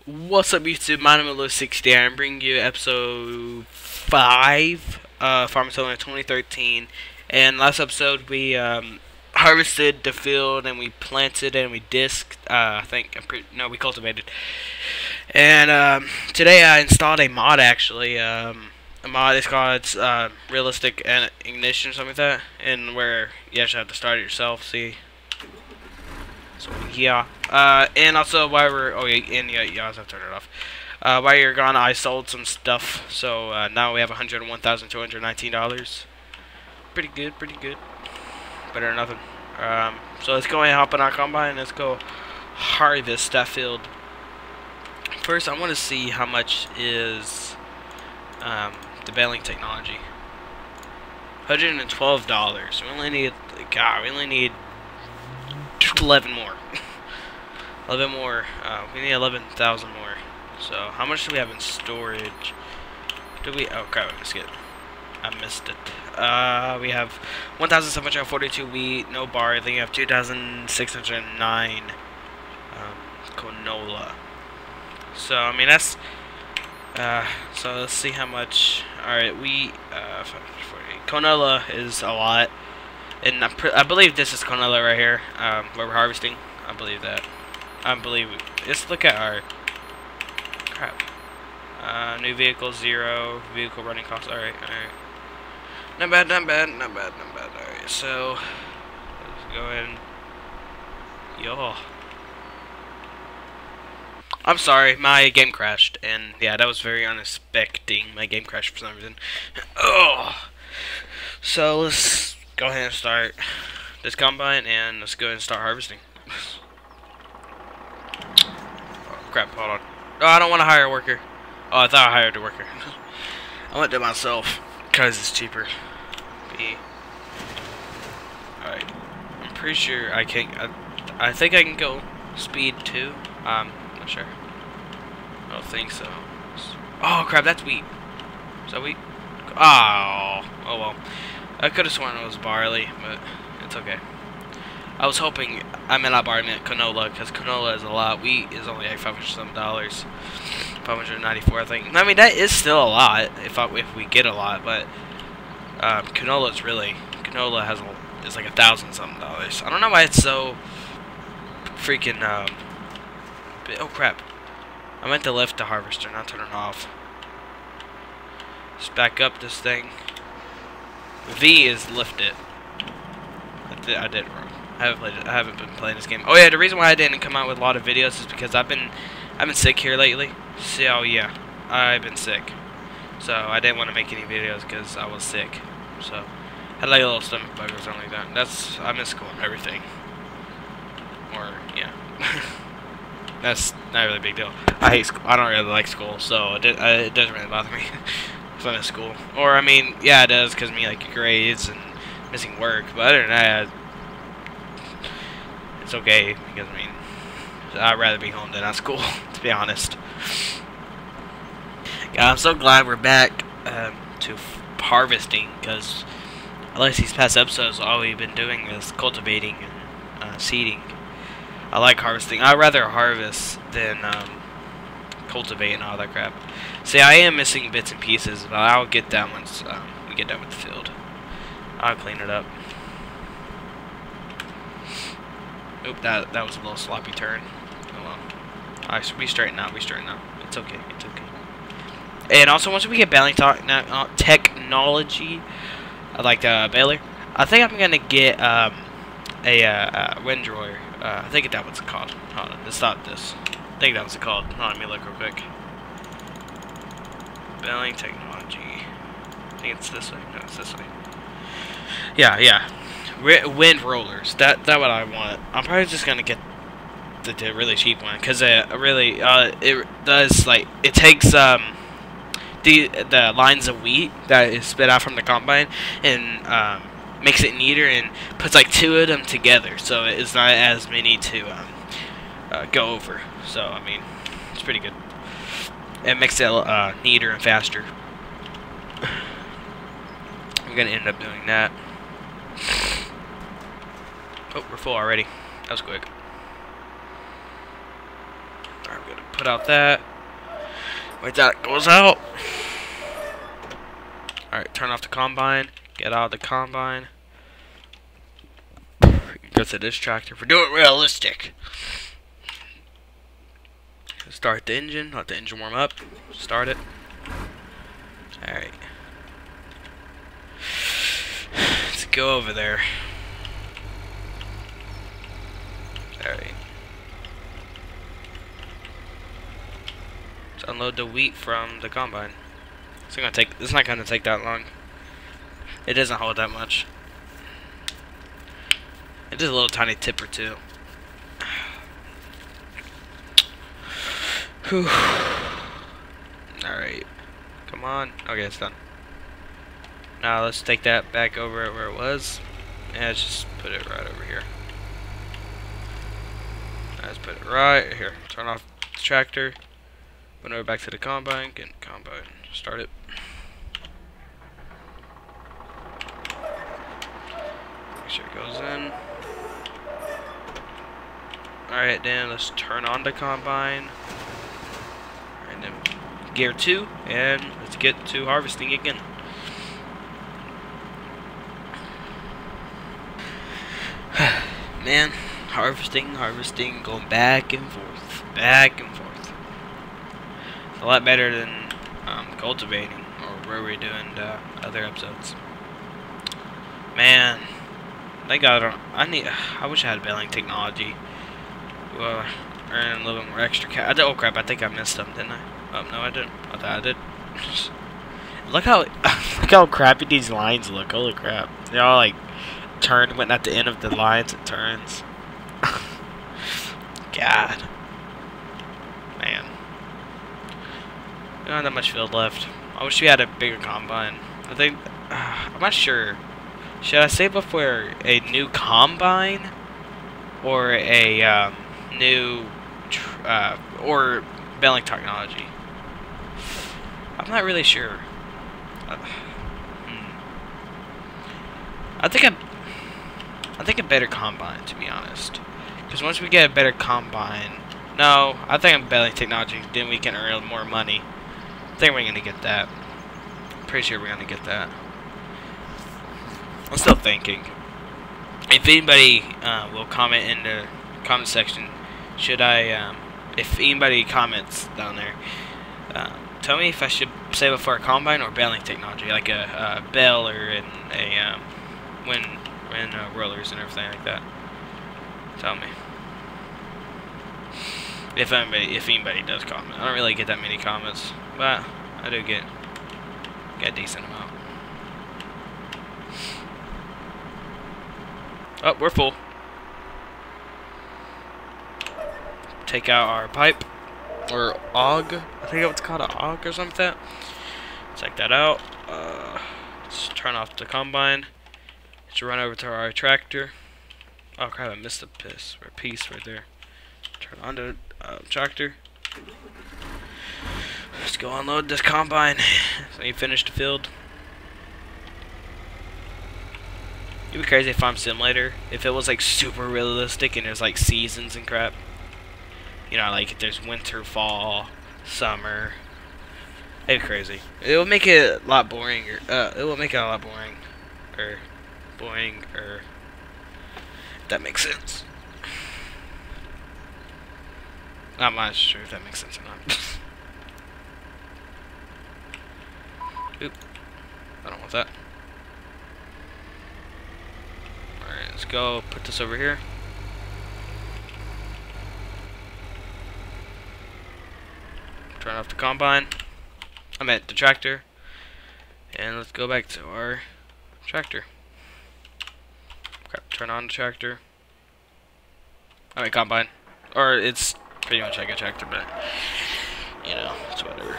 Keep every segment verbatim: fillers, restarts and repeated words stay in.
What's up, YouTube? My name is Lou sixty. I'm bringing you episode five, uh, Farm Simulator twenty thirteen. And last episode, we um, harvested the field and we planted and we disked. Uh, I think I'm pretty, no, we cultivated. And um, today I installed a mod actually. Um, a mod is called uh, Realistic Ignition or something like that, and where you actually have to start it yourself. See. So yeah, uh, and also while we're oh yeah, and yeah, you also have to turn it off. Uh, while you're gone, I sold some stuff, so uh, now we have one hundred one thousand two hundred nineteen dollars. Pretty good, pretty good. Better than nothing. Um, so let's go and hop on our combine and let's go harvest that field. First, I want to see how much is um, the baling technology. one hundred twelve dollars. We only need, God, we only need eleven more. eleven more. Uh, we need eleven thousand more. So, how much do we have in storage? Do we? Oh crap! I missed it. I missed it. Uh, we have one thousand seven hundred forty-two wheat, no barley. We have two thousand six hundred nine um, canola. So, I mean that's. Uh, so let's see how much. All right, wheat. Uh, canola is a lot. And I, pr I believe this is canola right here, um, where we're harvesting. I believe that. I believe. Let's look at our crap. Uh, new vehicle zero. Vehicle running cost. All right, all right. Not bad, not bad, not bad, not bad. All right, so let's go in. Yo. I'm sorry, my game crashed, and yeah, that was very unexpected. My game crashed for some reason. Oh. So let's go ahead and start this combine, and let's go ahead and start harvesting. Oh, crap, hold on. Oh, I don't want to hire a worker. Oh, I thought I hired a worker. I went to myself, because it's cheaper. B. Alright. I'm pretty sure I can, I, I think I can go speed two. Um, not sure. I don't think so. Oh, crap, that's wheat. Is that wheat? Oh, oh well. I could have sworn it was barley, but it's okay. I was hoping, I meant not barley, I meant canola, because canola is a lot. Wheat is only like five hundred some dollars. five hundred ninety-four, I think. I mean, that is still a lot, if, I, if we get a lot, but um, canola is really, canola has a, is like a thousand something dollars. I don't know why it's so freaking, um, oh crap. I meant to lift the harvester, not turn it off. Let's back up this thing. V is lift it. I did, I did it wrong. I haven't played it. I haven't been playing this game. Oh yeah, the reason why I didn't come out with a lot of videos is because I've been I've been sick here lately. So yeah, I've been sick. So I didn't want to make any videos because I was sick. So I had like a little stomach bug or something like that. That's I miss school and everything. Or yeah. That's not really a big deal. I hate school. I don't really like school, so it, did, uh, it doesn't really bother me. If I'm in school. Or, I mean, yeah, it does, because me, like, grades and missing work. But other than that, it's okay, because, I mean, I'd rather be home than at school, to be honest. Yeah, I'm so glad we're back um, to harvesting, because at least these past episodes, all we've been doing is cultivating and uh, seeding. I like harvesting. I'd rather harvest than um, cultivate and all that crap. See, I am missing bits and pieces, but I'll get that once um, we get done with the field. I'll clean it up. Oop, that that was a little sloppy turn. Oh well. I we straighten out. We straighten out. It's okay. It's okay. And also, once we get baling technology, like the uh, baler, I think I'm gonna get um, a uh, wind drawer. Uh, I think that was called. Hold on, let's stop this. I think that was called. Hold on, let me look real quick. Baling technology. I think it's this way. No, it's this way. Yeah, yeah. R wind rollers. That that what I want. I'm probably just gonna get the, the really cheap one because it really uh it does like it takes um the the lines of wheat that is spit out from the combine and um makes it neater and puts like two of them together, so it's not as many to um uh, go over. So I mean, it's pretty good. It makes it uh, neater and faster. I'm gonna end up doing that. Oh, we're full already. That was quick. Alright, we're gonna put out that. Wait, that goes out. Alright, turn off the combine. Get out of the combine. Go to this tractor for doing it realistic. Start the engine. Let the engine warm up. Start it. Alright. Let's go over there. Alright. Let's unload the wheat from the combine. It's gonna take it's not gonna take that long. It doesn't hold that much. It is a little tiny tip or two. Whew. Alright. Come on. Okay, it's done. Now let's take that back over where it was. And let's just put it right over here. Let's put it right here. Turn off the tractor. Went over back to the combine. Get in the combine. Start it. Make sure it goes in. Alright, then let's turn on the combine. And then gear two. And let's get to harvesting again. Man, harvesting, harvesting, going back and forth, back and forth. It's a lot better than um, cultivating, or where we're doing the other episodes. Man, thank God I don't. I need. I wish I had baling technology. Well, earn a little bit more extra cash. I did. Oh crap! I think I missed them, didn't I? Oh no, I didn't. I thought I did. Look how look how crappy these lines look. Holy crap! They're all like turned. Went at the end of the lines. It turns. God. Man. We don't have that much field left. I wish we had a bigger combine. I think. Uh, I'm not sure. Should I save up for a new combine or a um, new tr uh, or baling technology? I'm not really sure. Uh, hmm. I think I. I think a better combine, to be honest. Because once we get a better combine, no, I think I'm baling technology. Then we can earn more money. I think we're gonna get that. Pretty sure we're gonna get that. I'm still thinking. If anybody uh, will comment in the comment section, should I? Um, if anybody comments down there, uh, tell me if I should save it for a combine or baling technology, like a, a baler and a um, when. and uh, rollers and everything like that. Tell me if anybody if anybody does comment. I don't really get that many comments, but I do get get a decent amount. Oh, we're full. Take out our pipe or aug. I think it's called an aug or something like that. Check that out. Uh, let's turn off the combine. Let's run over to our tractor. Oh crap, I missed a piece, or a piece right there. Turn on the uh, tractor. Let's go unload this combine. So you finish the field. It'd be crazy if Farm Simulator, if it was like super realistic and there's like seasons and crap. You know, like if there's winter, fall, summer. It'd be crazy. It would make it a lot boring. Or, uh, it would make it a lot boring. Or boring. Or if that makes sense. I'm not sure if that makes sense or not. Oop. I don't want that. Alright, let's go put this over here. Turn off the combine. I'm at the tractor. And let's go back to our tractor. Crap, turn on the tractor. I mean combine. Or it's pretty much like a tractor, but you know, it's whatever.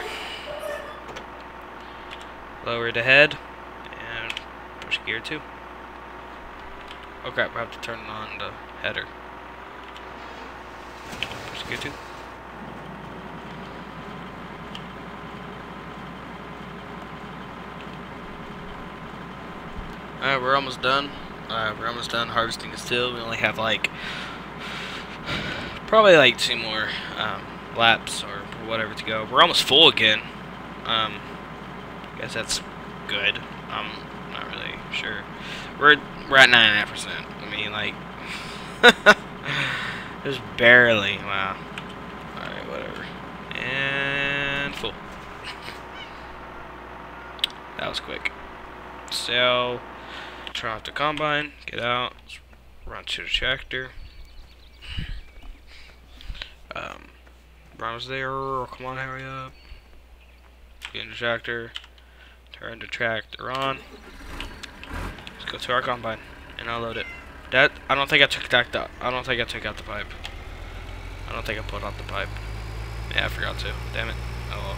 Lower the head and push gear two. Oh crap, I have to turn on the header. Push gear two. Alright, we're almost done. Uh, we're almost done harvesting still. We only have like probably like two more um, laps or whatever to go. We're almost full again. Um, I guess that's good. I'm not really sure. We're we're at nine and a half percent. I mean, like, just barely. Wow. All right, whatever. And full. That was quick. So, turn off the combine. Get out. Run to the tractor. Um, Ron's there. Come on, hurry up. Get in the tractor. Turn the tractor on. Let's go to our combine and unload it. That I don't think I took that out. I don't think I took out the pipe. I don't think I pulled out the pipe. Yeah, I forgot to. Damn it. Oh well.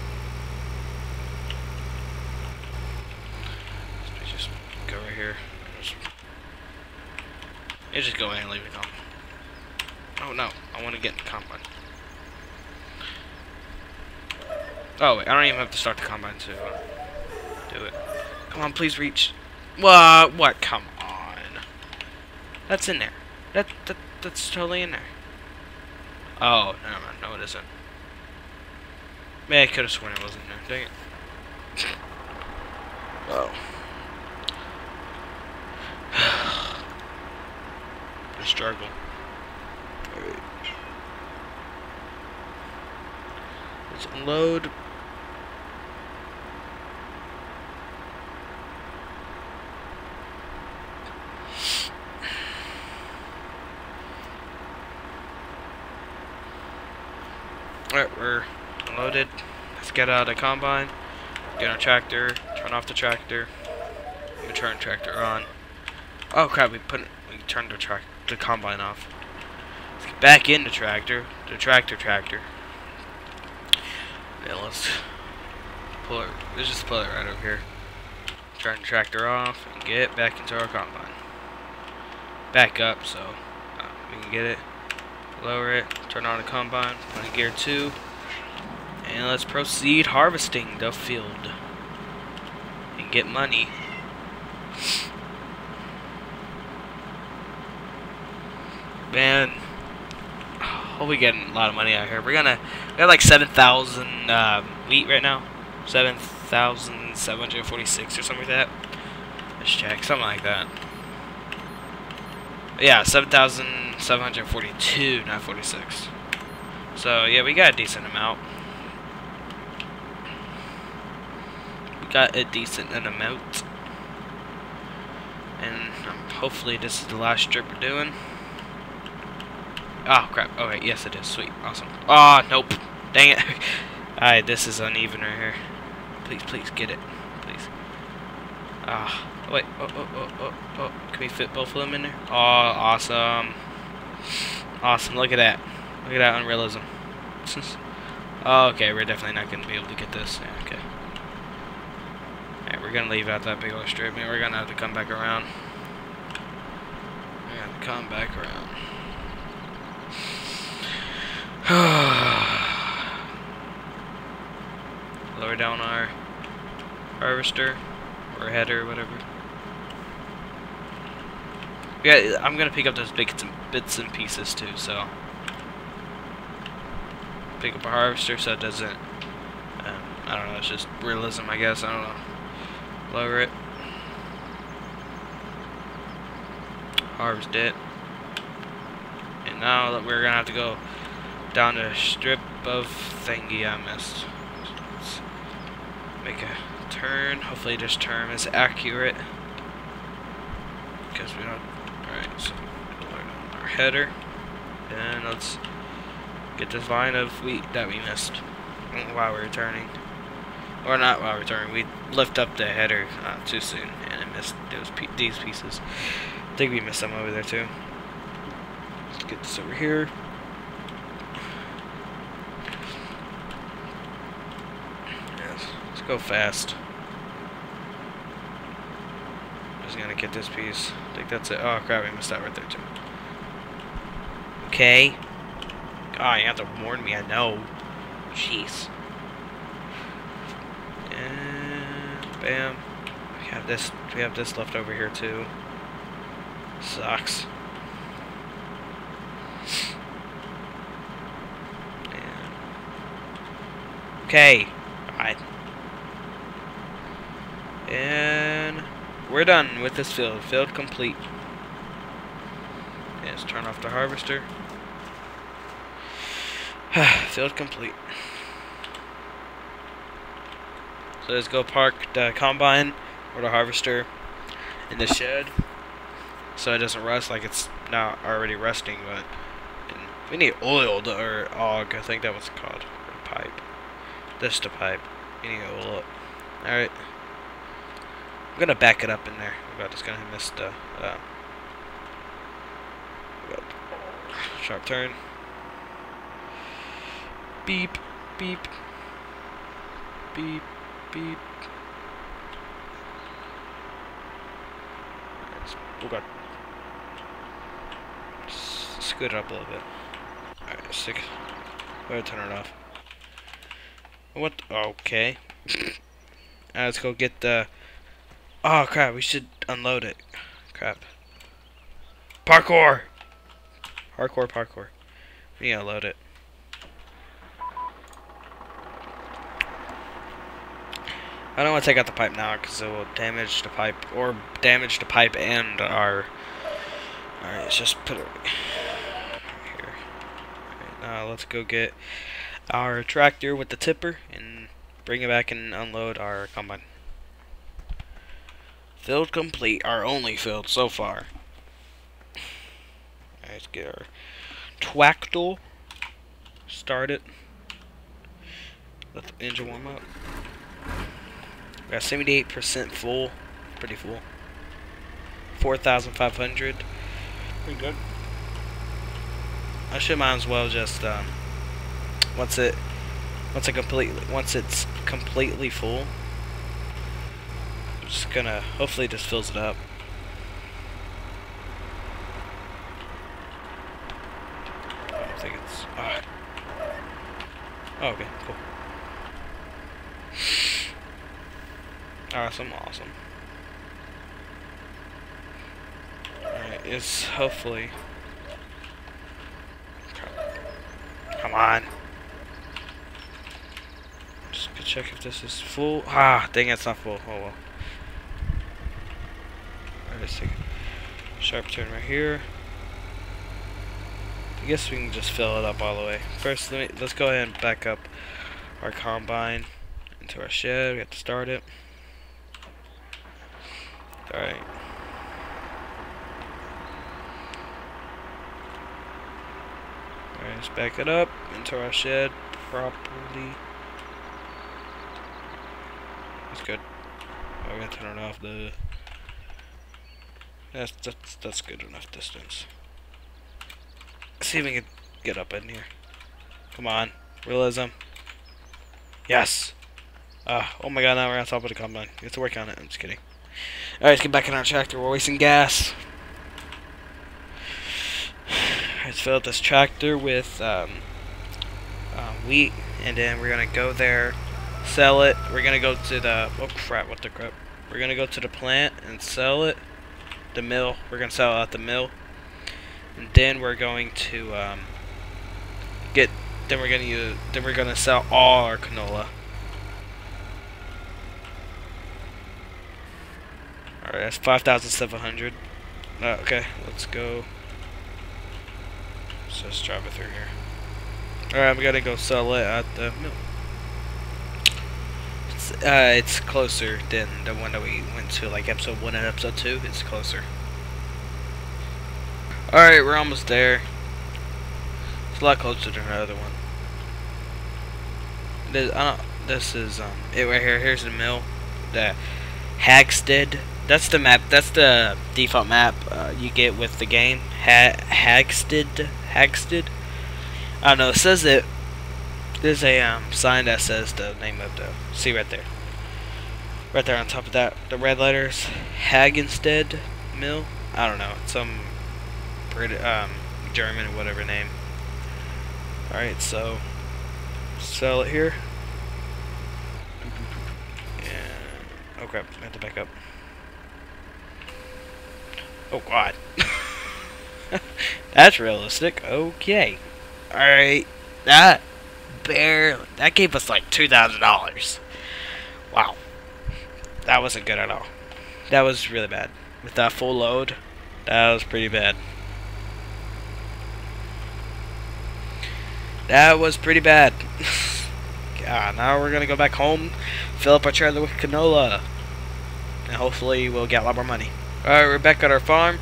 Let's just go right here. Just, you just go in and leave the combine. Oh no, I want to get in the combine. Oh wait, I don't even have to start the combine to uh, do it. Come on, please reach. What? What? Come on. That's in there. That that that's totally in there. Oh, never mind. No, it isn't. Man, I could have sworn it wasn't there. Dang it. Oh. The struggle. Alright. Let's unload. Alright, we're unloaded. Let's get out of the combine. Get on tractor. Turn off the tractor. We turn the tractor on. Oh crap! We put we turned the track the combine off. Let's get back in the tractor. The tractor tractor. Then let's pull it. Let's just pull it right over here. Turn the tractor off and get back into our combine. Back up so uh, we can get it. Lower it. Turn on the combine. Put in gear two. And let's proceed harvesting the field and get money. Man, hope we get a lot of money out here. We're gonna we got like seven thousand uh, wheat right now, seven thousand seven hundred forty-six or something like that. Let's check, something like that. Yeah, seven thousand seven hundred forty-two, not forty-six. So yeah, we got a decent amount. We got a decent amount, and um, hopefully this is the last strip we're doing. Oh crap! Oh wait, yes it is. Sweet, awesome. Oh nope! Dang it! Alright, this is uneven right here. Please, please get it, please. Ah, oh, wait. Oh, oh, oh, oh, oh. Can we fit both of them in there? Oh, awesome! Awesome! Look at that! Look at that unrealism. Oh, okay, we're definitely not gonna be able to get this. Yeah, okay. Alright, we're gonna leave out that big old strip. I mean, we're gonna have to come back around. We're gonna have to come back around. Lower down our harvester or header, whatever. Yeah, I'm gonna pick up those bits and bits and pieces too. So pick up a harvester so it doesn't. Um, I don't know. It's just realism, I guess. I don't know. Lower it. Harvest it. And now that we're gonna have to go down a strip of thingy I missed. Let's make a turn. Hopefully this turn is accurate. Because we don't. Alright, so our header. And let's get this line of wheat that we missed while we were turning. Or not while we were turning. We lift up the header uh, too soon and it missed those pe these pieces. I think we missed some over there too. Let's get this over here. Let's go fast. Just gonna get this piece. I think that's it. Oh crap, we missed that right there too. Okay. Oh, you have to warn me, I know. Jeez. And bam. We have this we have this left over here too. Sucks. And Okay. Alright. And we're done with this field. Field complete. Yeah, let's turn off the harvester. Field complete. So let's go park the combine or the harvester in the shed so it doesn't rust like it's not already rusting. But we need oil to, or og, I think that was called, or pipe. This is the pipe. We need to oil up. Alright. I'm gonna back it up in there. I'm just gonna miss the uh, sharp turn. Beep, beep, beep, beep. Oh god. Scoot it up a little bit. Alright, sick. Go ahead, turn it off. What? Okay. Alright, let's go get the. Oh crap, we should unload it. Crap. Parkour! Hardcore parkour. We need to unload it. I don't want to take out the pipe now because it will damage the pipe, or damage the pipe and our. Alright, let's just put it here. Alright, now let's go get our tractor with the tipper and bring it back and unload our combine. Field complete, our only field so far. Alright, let's get our tractor started. Let the engine warm up. We got seventy-eight percent full, pretty full. four thousand five hundred, pretty good. I should might as well just um, once it once it completely once it's completely full, I'm just gonna hopefully this fills it up. I think it's oh, oh okay, cool. Awesome, awesome. Alright, it's hopefully. Come on. Just go check if this is full. Ah, dang, it's not full. Oh well. Alright, let's take a sharp turn right here. I guess we can just fill it up all the way. First, let me, let's go ahead and back up our combine into our shed. We have to start it. Alright. Alright, let's back it up into our shed properly. That's good. Oh, we're gonna turn it off the. That's that's that's good enough distance. Let's see if we can get up in here. Come on, realism. Yes. Uh, oh my god, now we're on top of the combine. You have to work on it. I'm just kidding. Alright, let's get back in our tractor. We're wasting gas. Let's fill up this tractor with um, uh, wheat, and then we're gonna go there, sell it. We're gonna go to the oh crap, what the crap? We're gonna go to the plant and sell it. The mill. We're gonna sell it at the mill, and then we're going to um, get. Then we're gonna use. Then we're gonna sell all our canola. Alright, that's five thousand seven hundred. Uh, okay, let's go. So let's drive it through here. Alright, I'm gonna go sell it at the mill. It's, uh, it's closer than the one that we went to, like episode one and episode two. It's closer. Alright, we're almost there. It's a lot closer than the other one. This, I don't, this is um, it right here. Here's the mill. The Hagstead. That's the map. That's the default map uh, you get with the game. Ha Hagstead. Hagstead. I don't know. It says it. There's a um, sign that says the name of the. See right there. Right there on top of that, the red letters. Hagenstead Mill. I don't know. It's some Brit um, German or whatever name. All right, so sell it here. And oh crap! I have to back up. Oh god. That's realistic. Okay. Alright. That Barely. That gave us like two thousand dollars. Wow. That wasn't good at all. That was really bad. With that full load, that was pretty bad. That was pretty bad. God, now we're gonna go back home, fill up our trailer with canola, and hopefully we'll get a lot more money. Alright, we're back at our farm.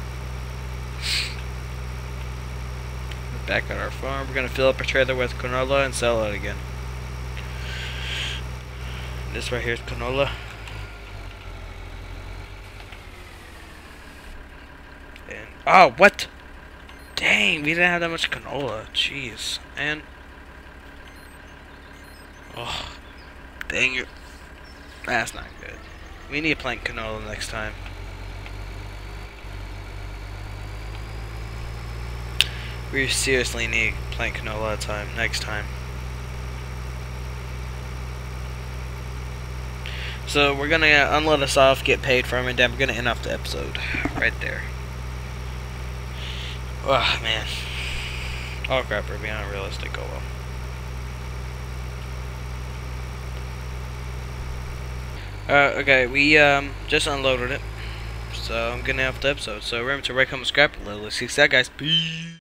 We're back at our farm. We're gonna fill up our trailer with canola and sell it again. This right here is canola. And oh, what? Dang, we didn't have that much canola. Jeez, and oh, dang it. That's not good. We need to plant canola next time. We seriously need to plant canola at a time next time. So we're gonna unload us off, get paid from it, and then we're gonna end off the episode right there. Oh man. Oh crap, we're being unrealistic. Oh well. Uh, okay, we um just unloaded it, so I'm gonna end off the episode. So remember to rate, comment, subscribe. Let's see that, guys. Peace.